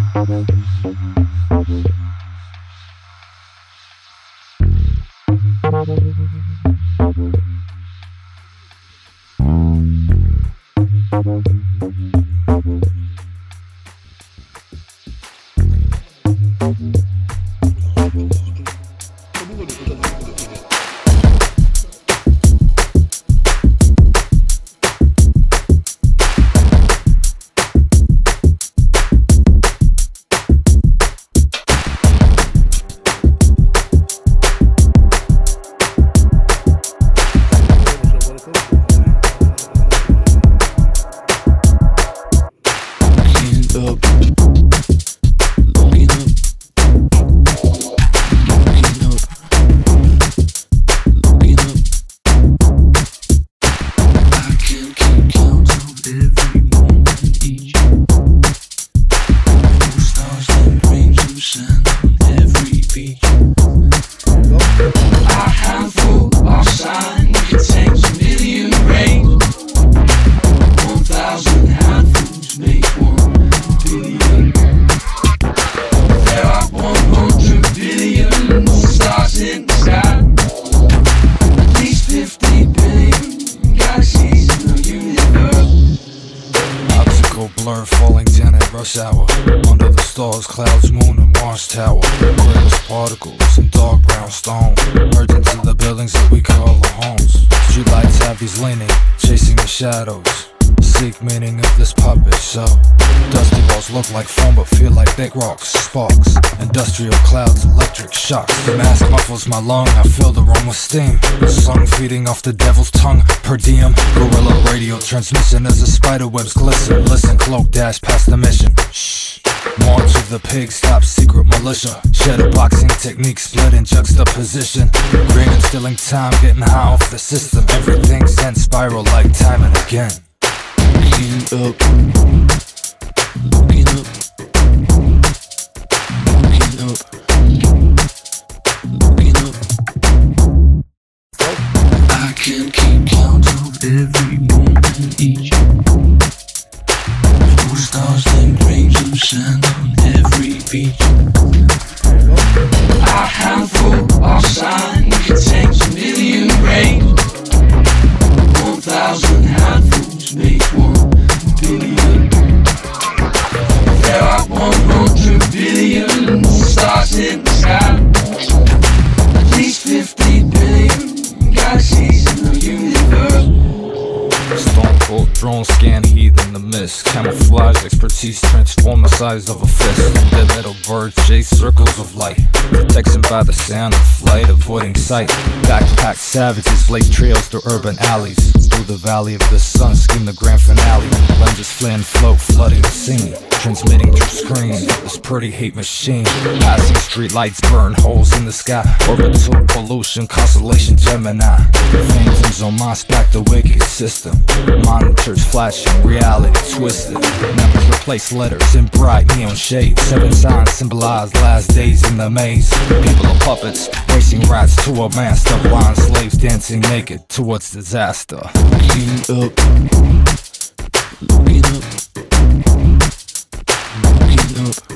Blur falling down at rush hour. Under the stars, clouds, moon, and Mars tower. Greatest particles and dark brown stone merge into the buildings that we call our homes. Streetlights have these leaning, chasing the shadows. Seek meaning of this puppet show. Dusty walls look like foam but feel like thick rocks. Sparks, industrial clouds, electric shocks. The mask muffles my lung, I fill the room with steam. The song feeding off the devil's tongue, per diem. Guerrilla radio transmission as the spider webs glisten. Listen, cloak dash past the mission. Shh. March of the pigs, top secret militia. Shadow boxing technique split in juxtaposition. Green and stealing time, getting high off the system. Everything sent spiral like time and again. Looking up, looking up, looking up, looking up. I can keep count of every moment each. 4 stars and grains of sand on every beach. Our handful, our sign contains a million rains. 1,000 handfuls make 1 billion. There are 100 billion stars in the sky. At least 50 billion galaxies in the universe. Stone cold drone scan heat in the mist. Camouflage expertise transform the size of a fist. Dead metal birds chase circles of light. Protection by the sound of flight, avoiding sight. Backpacked savages blaze trails through urban alleys. Through the valley of the sun scheme the grand finale. Lunges flame float flooding the scene. Transmitting through screens, this pretty hate machine. Passing street lights burn holes in the sky. Orbital pollution, constellation Gemini. Phantoms on my back the wicked system. Monitors flashing, reality twisted. Numbers replace letters in bright neon shades. 7 signs symbolize last days in the maze. People are puppets, racing rats to a master. Blind slaves dancing naked towards disaster. Looking up, looking up, looking up.